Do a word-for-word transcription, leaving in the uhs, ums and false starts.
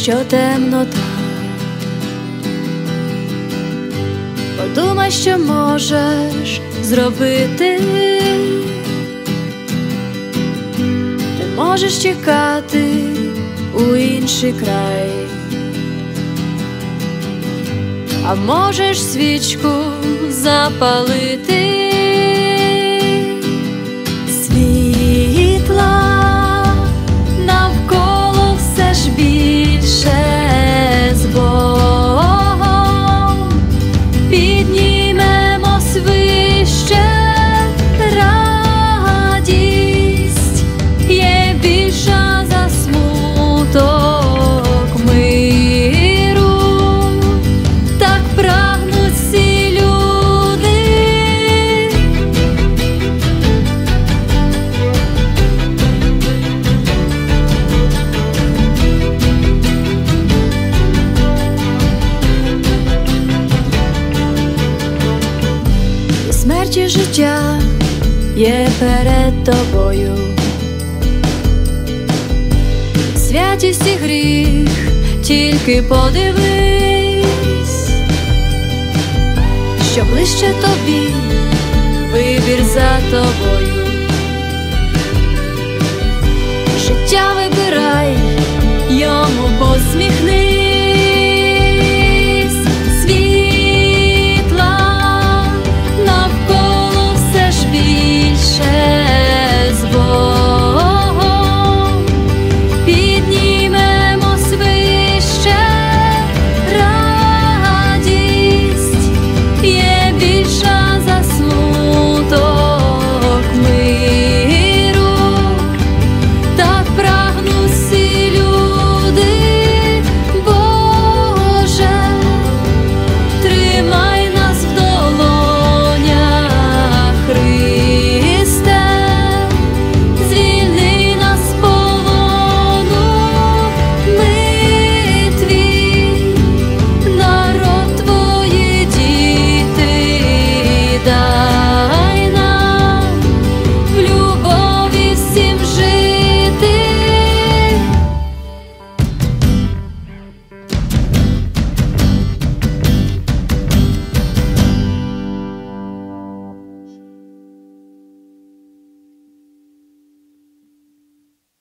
що темнота. Подумай, що можеш зробити. Ти можеш чекати у інший край, а можеш свічку запалити. Світла навколо все ж більше, з Богом піднімемось вище. Радість є більша за смуток миру, так прагнуть всі люди. І смерть і життя є перед тобою, святість і гріх, тільки подивись, що ближче тобі, вибір за тобою. Життя вибирай, йому посміхнись.